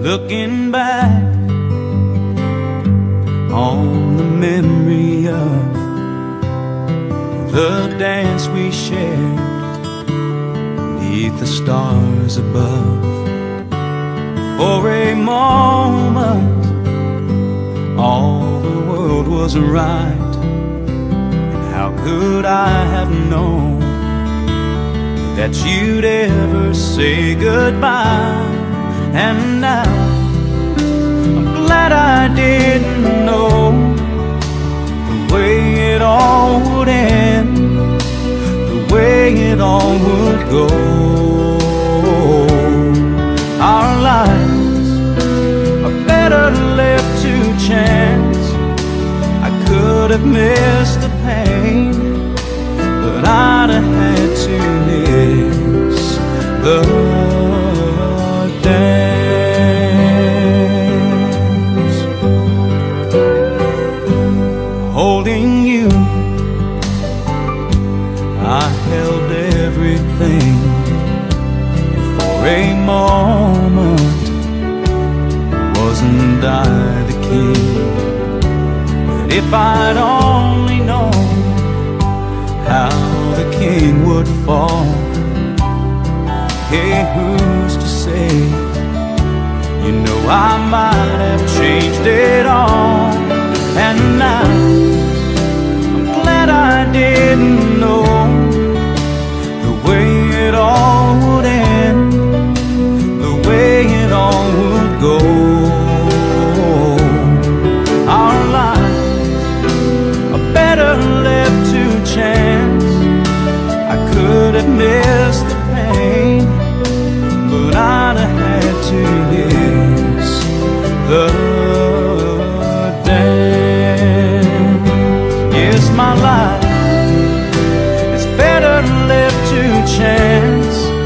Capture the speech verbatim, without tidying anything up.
Looking back on the memory of the dance we shared beneath the stars above. For a moment all the world was right, and how could I have known that you'd ever say goodbye? And now I'm glad I didn't know the way it all would end, the way it all would go. Our lives are better left to chance. I could have missed the pain, but I'd have had to miss the dance. Holding you, I held everything. For a moment, wasn't I the king? But if I'd only known how the king would fall, hey, who's to say? You know I might have changed it all. And now I'm glad I didn't know the way it all would end, the way it all would go. Our lives are better left to chance. I could have missed the pain, but I'd have had to miss the dance. Yes, my life is better left to chance.